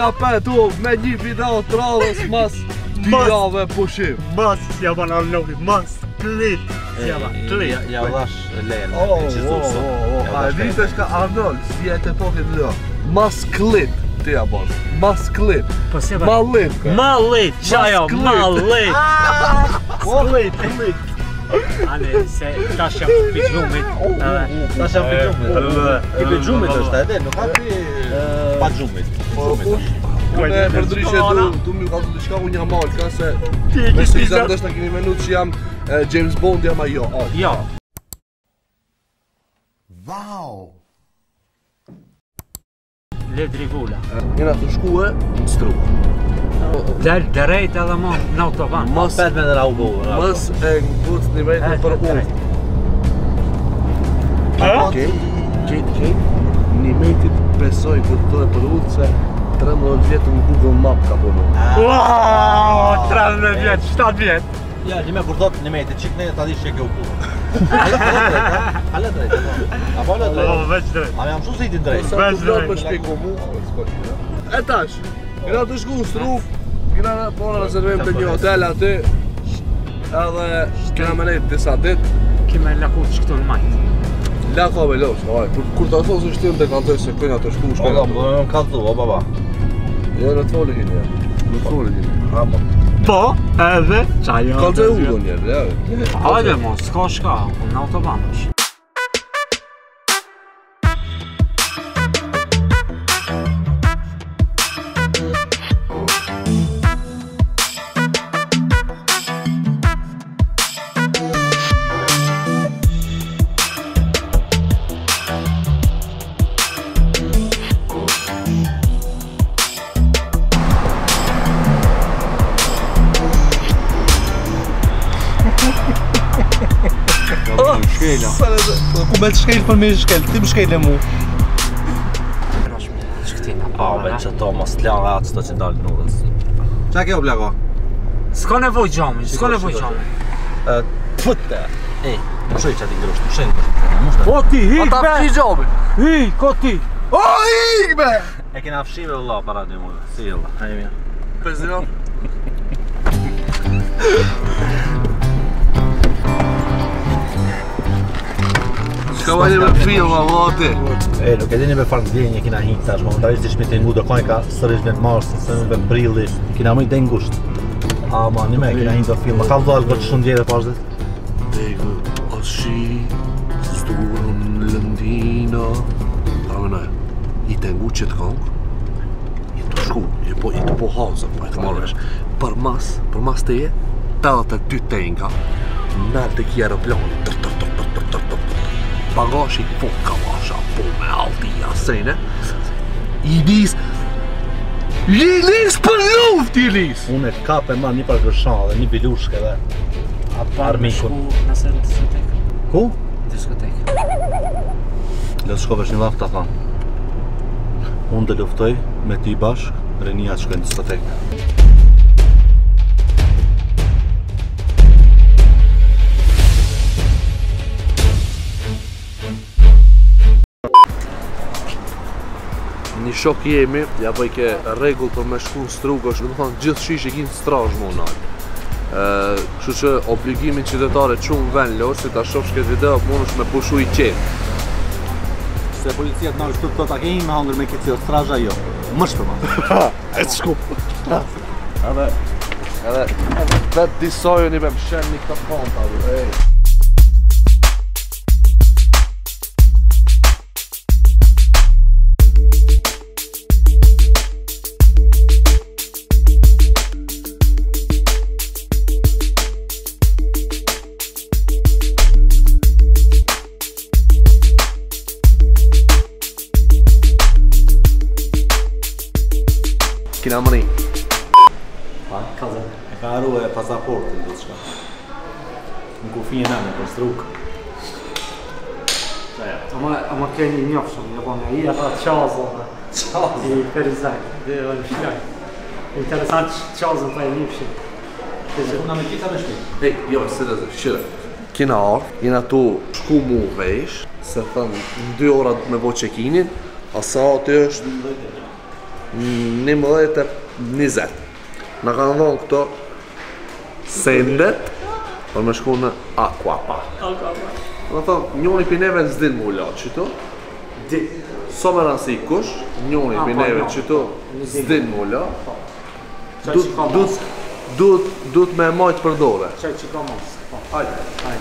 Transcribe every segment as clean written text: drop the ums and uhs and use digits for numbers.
petu me një video të radhës mas 2 jave pushim. Mas, si java në allohi, mas, klit. Si java, klit. Ja dhash lenë. A vite shka Arnold, si e të pokin lë. Mas klit, ti ja bon. Mas klit. Po si java? Mallit. Mallit, qajo, mallit. Klit. Ale, se tash jam pi gjumit. Tash jam pi gjumit. I pi gjumit është edhe, nuk ka pi pa gjumit. Unë e përdryshe du mi ka të diçka unë jam Alka se Ti e me kish si pizza. zëndës në kemi menut që jam James Bond jam ajo Alka. Jo. Wow! Ledri vula. Jena të shkue në struk. Del drejt edhe mo në autoban. Mas Pet me dhe raubo. Mës e ngutës një vejtë për unë. Okej. Një mejtit besoj kur të dhe për unë se 13 vjetë në Google Map ka punu. Wow, 13 vjet, 7 vjet. Ja, një me kur thot një mejtë, qik ne ta di që e ke u punë. Ale drejt. Apo ale drejt. Veç drejt. A me jam shumë zitin drejt. Sa të vlot me shpiko mu. E tash, kena të shku në struk, kena po në rezervim të një hotel aty, edhe kena me nejtë disa dit. Kime laku që këtu në majtë. La ka me losh, kur të thosë shtim të kaltoj se kënja të shku shkojnë ato. Po, më kaltu, o baba. Jo, në të foli hinë, në të foli hinë. Po, edhe qajo. Kaltoj u do njerë, ja. Hajde mo, s'ka shka, në autoban është. Ku me të shkel për me shkel, ti më shkel e mu. A, be që to mos t'laga atë s'to që dalë në urës. Qa ke o blego? S'ka nevoj gjami, s'ka nevoj gjami. Pute! Ej, më shoj që ati ngrusht, më shoj ngrusht. Po ti, hik Ata be! fshi gjobin. Hik, ko ti! O, hik be! E kena fshime vëlla para një mujë, si jella, hajde mja. Prezino? Shka vajnë me film, vati. E, nuk e dini me farë ndjenje kina hinë tash, momentarisht i shmiti ngu do kojnë ka sërish vend marsë, se në vend brilli, kina mëjt dhe ngusht. Ama, një me, kina hinë do film, ka vdojnë këtë shumë djere pashtet. Degu, oshi, sturën, lëndina. Armenaj, i të ngu që të kongë, i të shku, i të po hazëm, i të marrësh. Për mas të je, 82 tenga, nërë të kje aeroplani, bagashi po kalasha, po me altia sene, i lis për luft i lis! Unë e kap e ma një par gërshan dhe një bilushke dhe armikun. Nëse në diskotek. Ku? Diskotek. Le të shkovesh një vaftë ta thanë. Unë të luftoj me ty bashk, Renia të shkojnë në diskotek. Një shok jemi, ja po i ke regull për me shku në struk, është në thonë gjithë shish i kinë strash më nalë. Kështu që obligimin qytetare qumë ven losh, si ta shofsh këtë video, mund është me pushu i qenë. Se policia të nalë shtu të ta kejnë me hangër me këtë si o straja jo. Më shpëma. E të shku. Edhe vetë disojën i me mshen një këtë konta, ej. Kina mëni. Pa? Kaze. E ka arru e pasaportin dhe qka. Në kufinje në për struk. Ama ke një njofshëm, një bënë i ata qazë i Ferizaj, dhe në shkaj. Interesant që qazën pa e njëfshim. Una me kita me shpi. Ej, jo, se dhe zë, shire. Kina ardhë, jena tu shku mu vesh, se thënë në 2 ora me bo check-inin, a sa aty është 11:20. Na kanë dhonë këto sendet për me shku në Aquapa. Në thonë, njoni për neve s'din mu la qëtu. Di. So me rënsi kush, njoni për neve qëtu s'din mu la. Duhet me majtë për dore. Qaj që ka mos. Hajde.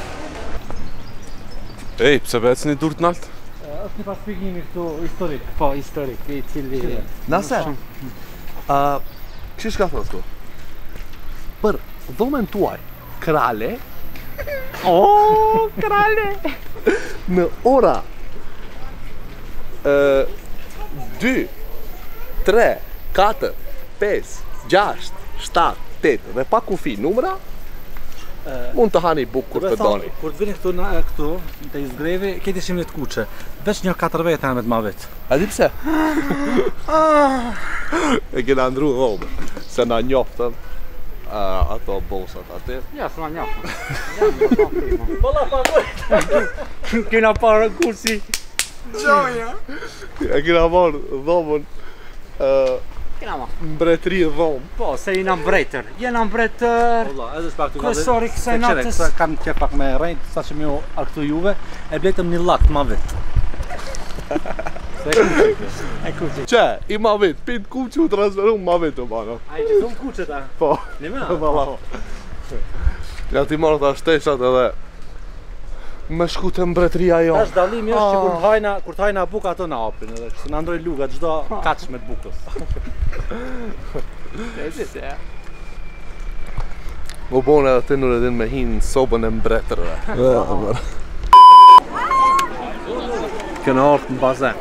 Ej, pse vec një dur t'nalt? Është një pas shpjegimi këtu historik. Po, historik, i cili... Nase, këshish ka thosë tu? Për dhomen tuaj, krale, O, krale! në ora 2, 3, 4, 5, 6, 7, 8 dhe pa kufi numra, mund të hani buk kur të doni. Kur të vini këtu te izgrevi, këti ishim një të kuqe. Veç një 4 vete me të ma vetë. A di pse? E kena ndru dhomë, se na njoftën ato bosat aty. Ja, s'ma njafë. Bolla pagoj! Kena parë kursi. Gjoja! E kena marrë dhomën Kena ma. mbretëri dhomë. Po, se jena mbretër. Jena mbretër... Olla, edhe s'pak të Kryesori kësaj natës. Kam qef pak me rejnë, sa që mi u aktu juve, e bletëm një lakt ma vetë. E kuqe. Që, i ma vetë, pinë kuqë u transferu ma vetë të bano. A i që thumë kuqe ta? Po. Një me? Ja ti marrë ta shteshat edhe me shku të mbretëria jo. Tash dallimi është që kur të hajna buk ato na hapin edhe që na ndroj luga çdo kaç me të bukës. U bone edhe të nur edhin me hinë sobën e mbretërve. Këna ortë në bazen.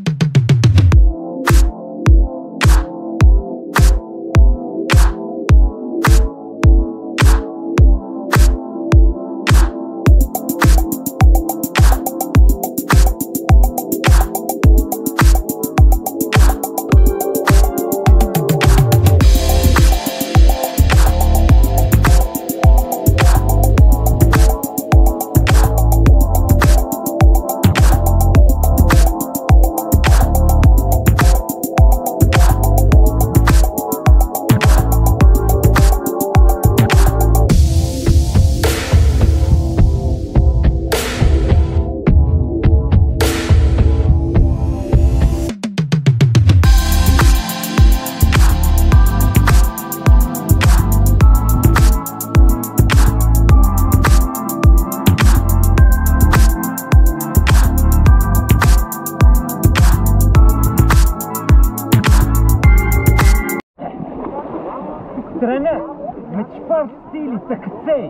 Trener, me qëfar stili të këtej?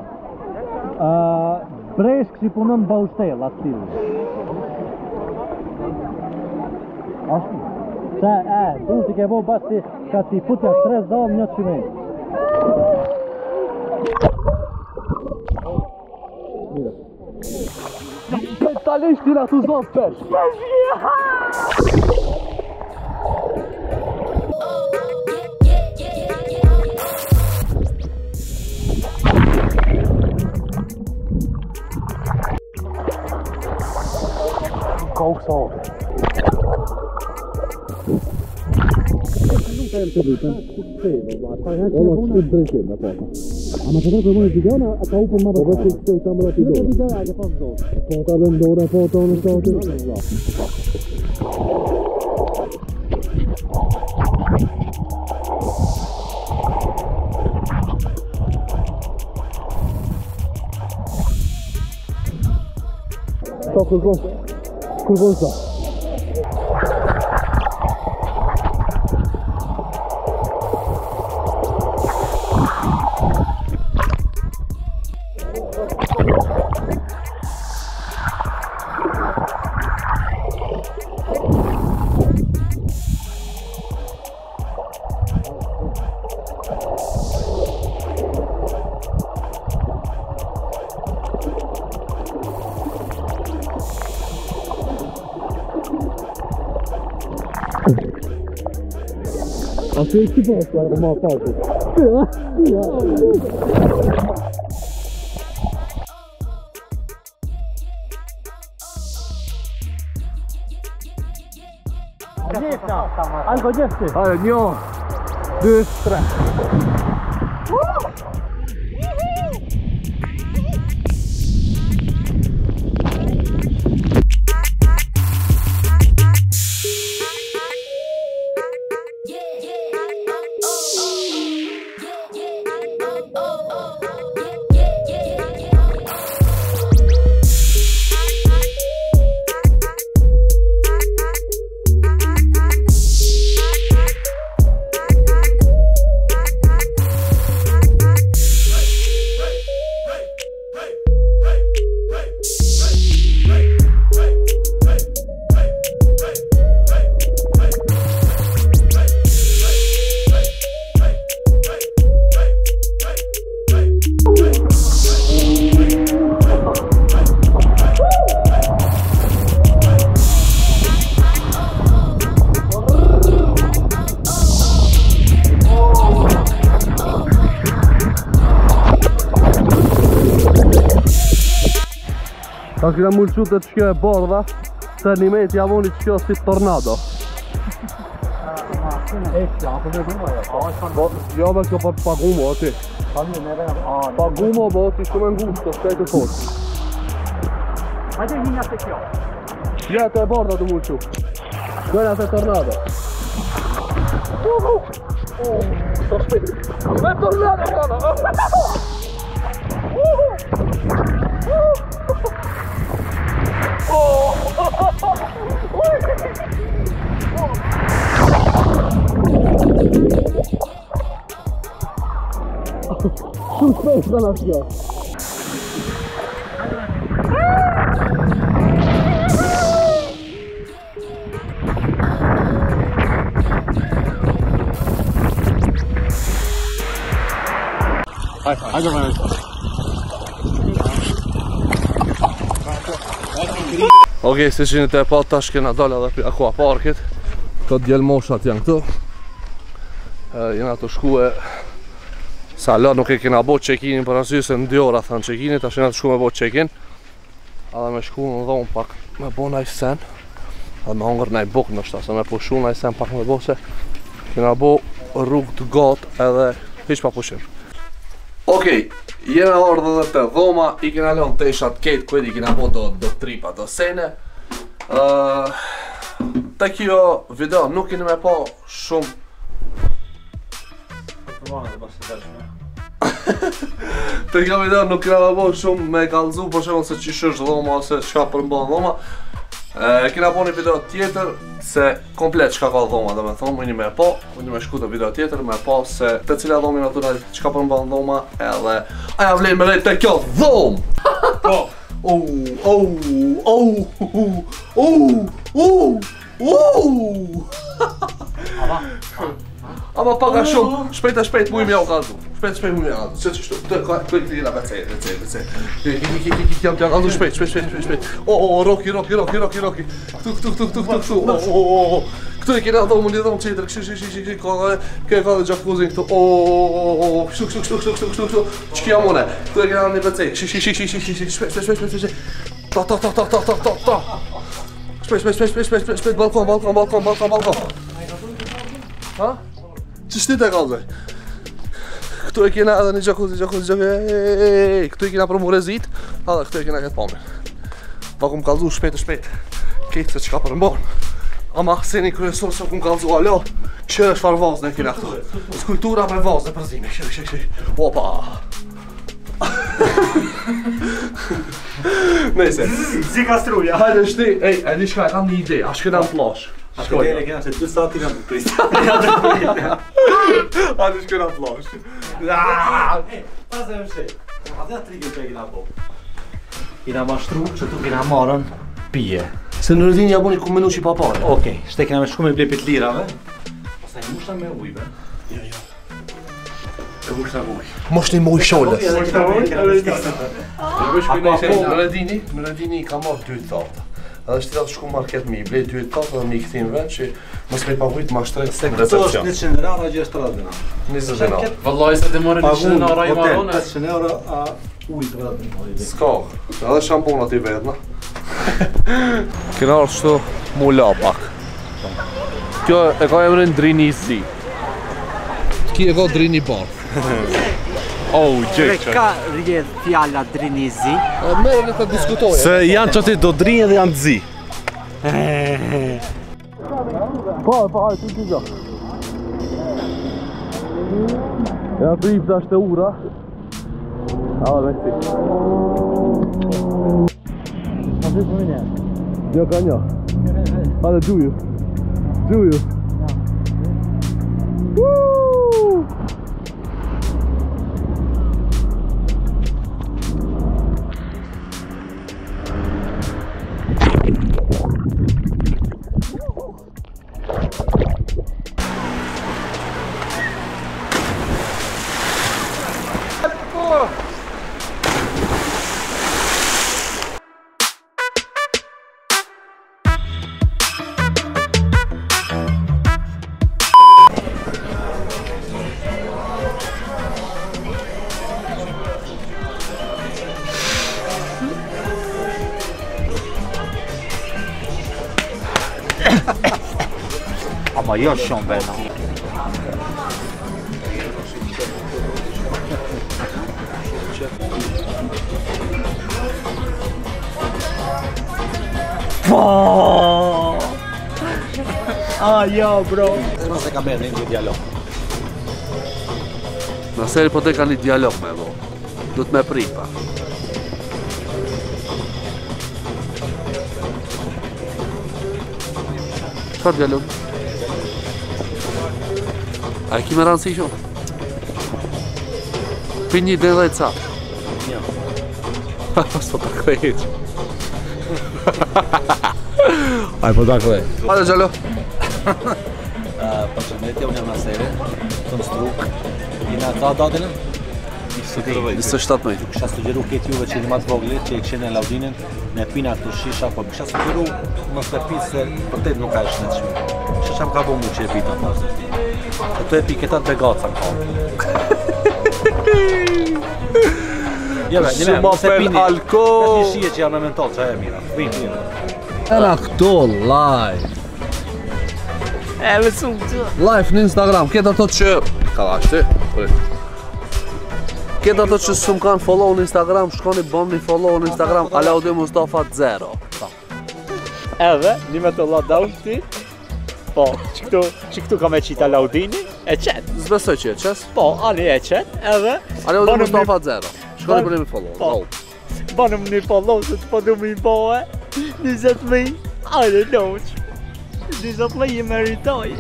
Breshk që punon baushtell atë stili. Ashtu? Se, du t'i ke bo basi ka t'i futja 3 zonë një qymen. Talisht tira të zonë pesh. Kokso. Ama që të përmojnë videona, a ka upën ma bërë. Po që të kamë rapi dore. Në videona, a ke pas dore. Po ta vendore, po ta në shtate. Sto kërkon sa. A se ti posso guardare ma poco. Alko gjesti. Hajde, 1, 2, 3. Ta kina mulqu të që kjo e bordha, se një me t'ja voni që kjo si tornado. Jo me kjo pagumo ati. Pagumo bo si shumë e ngushtë, shkaj të fort. Hajde hinja se kjo. Ja të e bordha të mulqu. Shkojna se tornado. Sa shpejt. Me tornado kana! Shumë shpejt ka nga kjo. Hajde me nëjtë. Okej, si që një të e pat tash kena dole edhe për aqua parkit. Këto djelmoshat janë këtu. Jena të shkue sa la nuk e kena bo check-in për arsye se në 2 ora thanë check-in, tash jena të shku me bo check-in. Edhe me shku në dhomë pak me bo naj sen. Edhe me hongër naj buk nështë, se me pushu naj sen pak me bo se kena bo rrugë të gatë edhe hiq pa pushim. Okej, jena ardhë dhe të dhoma, i kena lënë të ishat ketë këtë i kena bo do tripa, do sene. Të kjo video nuk keni me pa shumë. Të kjo video nuk kena me pa shumë me kalzu, për shumë se që shështë dhoma ose qka përmban dhoma. Kena po një video tjetër se komplet qka ka dhoma dhe me thonë, mëjni me po, mëjni me shku të video tjetër me po se të cila dhomi në tunel qka përmban dhoma edhe aja vlejnë me rejtë të kjo dhom! Ama paka shumë, shpejt mu i mja u kaldu. Shpejt mu i mja u kaldu. Se që shtu, të e këtina becej. Jam të kaldu shpejt. Roki. Këtu. Këtu e kena dhomu një dhomu qetër, kështu, ka dhe gjakuzin këtu. Kështu. Që kja mune. Këtu e kena një becej. Shpejt. Ta. Shpejt, balkon. Ha? Që shti të kalzoj? Këtu e kena edhe një gjakuzi, këtu e kena për mu rezit, edhe këtu e kena këtë pamin. Pa kum kalzu shpejt, ketë se qka për mbon. Ama seni kryesor se kum kalzu alo, qërë është farë vazën e kena këtu. Skulptura me vazën e përzime, këshë. Opa! Nejse. Zika struja. Hajde shti, e di shka e kam një ide, a shkëna në plash. Shkoj. Ne kena se 2 sati kanë të prisë. Hajde shkëna në plash. Pas e mështë. Hajde trigën që e kena po. Kena mashtru që tu kena marën pije. Se në rëdini ja boni ku menu që i papare. Okej, shte kena me shku me blepit lirave. Pastaj musha me ujve. Jo. E musha me uj. Mosh një muj sholles. Në rëdini ka marrë 2 thata. Edhe shti datë shku market mi, blej 2 thata dhe mi i këthim vend që mos me i pavujt ma shtrejt në recepcion. 100 dinara, 60 dinara. 20 dinara. Vallaj se të morën 100 dinara i marone. 500 euro a ujt vëllë. Ska, edhe shamponat i vetë, na. Kena arë qëtu mu la pak. Kjo e ka emrin Drini Zi. Ki e ka Drini Bar. Oh, gjekë. Ka rrjedh fjala Drinizi. Merë le ta diskutojë. Se janë që ti do drinë dhe janë zi. Pa, tu ti gjo. Ja të ipë ashtë e ura. Me këti. A ty për një? Jo ka një. Hale, gjuju. Gjuju. Ama jo shumë bena. Jo, bro. Nëse ka bërë një dialog. Nëse po te ka një dialog me bo. Du të me pripa. Qëfar dialog? A e ki me rëndësi shumë? Për një dhe e ca. Jo. Së ta krejt. Aj po ta krej. Hajde Gjallo. Përshëndetje, unë jam Nasere, konstruk. Jena ka datën? 27 mëjtë. Kisha sugjeru këtë juve që jeni ma të voglit, që i këshin e Laudinin, me pina këtu shisha, po kisha sugjeru mos me pitë se vërtet nuk ka ishë në të shumë. Kisha që më ka bo mu që e pita në pasë. E të e pi këta të begaca në Shumë apel alkohol. Në një shije që jam me mentol që e mira. Vim. Era këto live. Me shumë të. Live në Instagram. Këtë ato që... Ka ashtë ti? Këtë ato që s'm kanë follow në Instagram, shkoni bëm një follow në Instagram, Alaudi Mustafa 0. Edhe, një me të lockdown ti. Po, që këtu ka me qita Laudini, e qetë. Zbesoj që e qes? Po, ali e qetë, edhe... Alaudi Mustafa 0. Shkoni për një follow. Po, banëm një follow se të përdu mi bohe. 20.000, ajde loq. 20.000 i meritoj.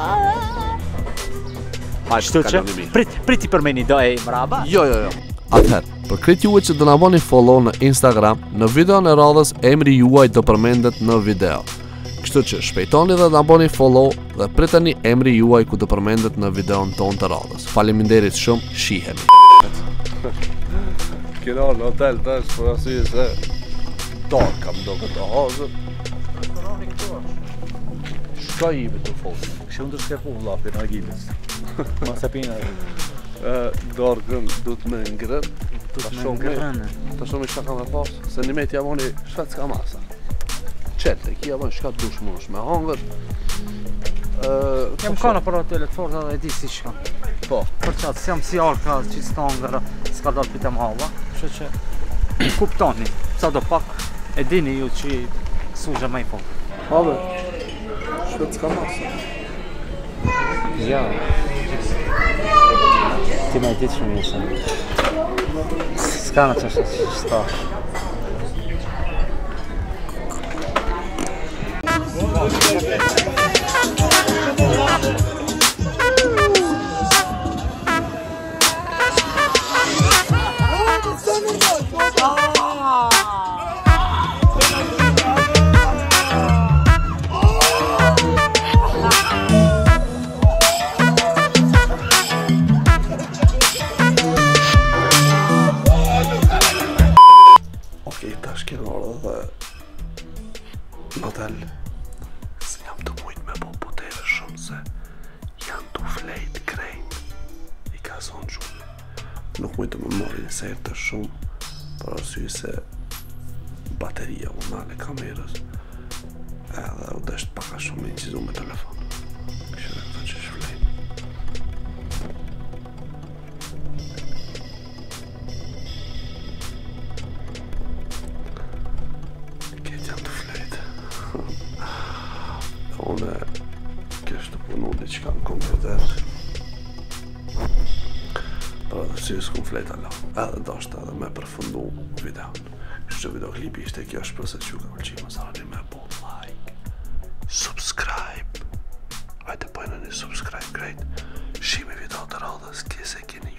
Shtu që, priti për me një do e i mraba? Jo. Atëherë, për këtë juve që do na bëni follow në Instagram, në video në radhës emri juaj do përmendet në video. Kështu që shpejtoni dhe na bëni follow dhe priteni emri juaj ku do përmendet në videon ton të radhës. Faleminderit shumë, shihemi. Kena në hotel tash për arsye se dark kam do këtë hazër. Shka i me të folë? Kështë ndër shkepu vlapi në agilis. Ma se pina. Darkën du të me ngrën. Ta shumë i shka kam e pas. Se një me t'ja moni shka t'ka masa. Qelte, kia moni shka t'dush mosh me hangër. Jem kana për hotelet forta dhe e di si shka. Po. Për qatë, si jam si arka që s'ka hangër, s'ka dalë pita më hava. Kështë që kuptoni, sa do pak, e dini ju që sugja me i po. Habe, shka t'ka masa. Ja. Ti me ditë shumë jesën. S'ka në që shtash. Në hotel se jam të mujt me po potere shumë se janë të flejt krejt i ka zonë shumë nuk mujt të më mori në sejtë të shumë për arsye se bateria u nale kamerës edhe u desht paka shumë me incizu me telefon Unë kështë të punu diqka në konkretet. Për atë që s'kum flet alla. Edhe dashtë edhe me përfundu videon. Kështë që videoklipi ishte kjo është përse që ka pëlqi më zarani me po like, subscribe. Hajde pojnë një subscribe, krejt. Shimi video të radhës, kese keni